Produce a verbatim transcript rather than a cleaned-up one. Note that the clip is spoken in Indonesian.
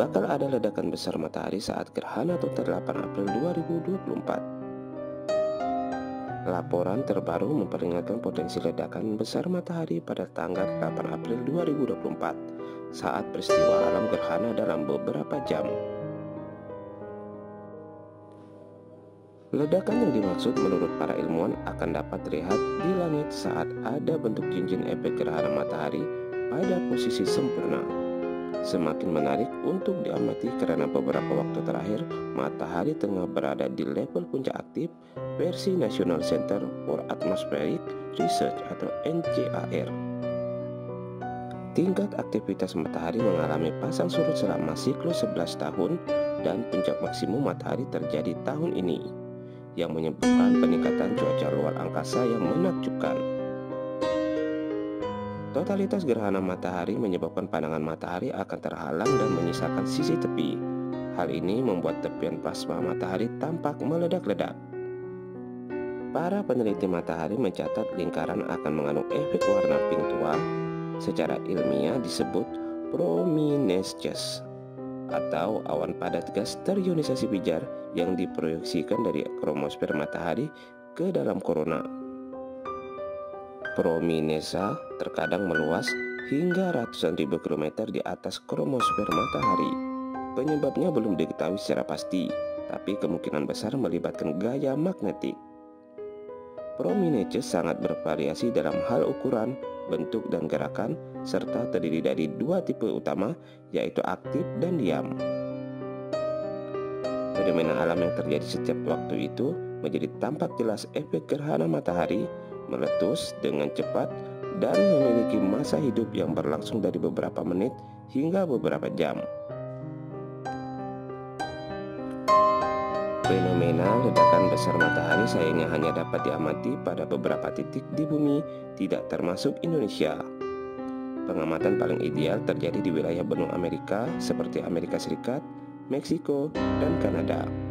bakal ada ledakan besar matahari saat gerhana total delapan April dua ribu dua puluh empat. Laporan terbaru memperingatkan potensi ledakan besar matahari pada tanggal delapan April dua ribu dua puluh empat saat peristiwa alam gerhana dalam beberapa jam. Ledakan yang dimaksud menurut para ilmuwan akan dapat terlihat di langit saat ada bentuk cincin efek gerhana matahari pada posisi sempurna. Semakin menarik untuk diamati karena beberapa waktu terakhir matahari tengah berada di level puncak aktif versi National Center for Atmospheric Research atau N C A R. Tingkat aktivitas matahari mengalami pasang surut selama siklus sebelas tahun dan puncak maksimum matahari terjadi tahun ini, yang menyebabkan peningkatan cuaca luar angkasa yang menakjubkan. Totalitas gerhana matahari menyebabkan pandangan matahari akan terhalang dan menyisakan sisi tepi. Hal ini membuat tepian plasma matahari tampak meledak-ledak. Para peneliti matahari mencatat lingkaran akan mengandung efek warna pink tua, secara ilmiah disebut prominescence, atau awan padat gas terionisasi pijar yang diproyeksikan dari kromosfer matahari ke dalam korona. Prominesa terkadang meluas hingga ratusan ribu kilometer di atas kromosfer matahari. Penyebabnya belum diketahui secara pasti, tapi kemungkinan besar melibatkan gaya magnetik. Prominences sangat bervariasi dalam hal ukuran, bentuk, dan gerakan, serta terdiri dari dua tipe utama, yaitu aktif dan diam. Fenomena alam yang terjadi setiap waktu itu menjadi tampak jelas efek gerhana matahari meletus dengan cepat dan memiliki masa hidup yang berlangsung dari beberapa menit hingga beberapa jam. Fenomena ledakan besar matahari sayangnya hanya dapat diamati pada beberapa titik di bumi, tidak termasuk Indonesia. Pengamatan paling ideal terjadi di wilayah benua Amerika seperti Amerika Serikat, Meksiko, dan Kanada.